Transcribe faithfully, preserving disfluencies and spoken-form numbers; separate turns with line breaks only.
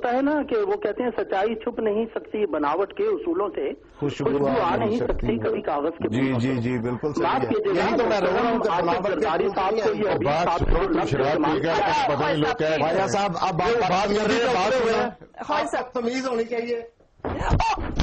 है ना कि वो कहते हैं सच्चाई छुप नहीं सकती बनावट के उसूलों से, खुशबू आ नहीं सकती कभी कागज के।
जी जी जी बिल्कुल
माफ कीजिएगा,
तो मैं रहा हूँ
सरदारी साहब को ये अभी
भाई साहब आप बात कर रहे हैं, बात हो रहा है, तमीज होनी चाहिए।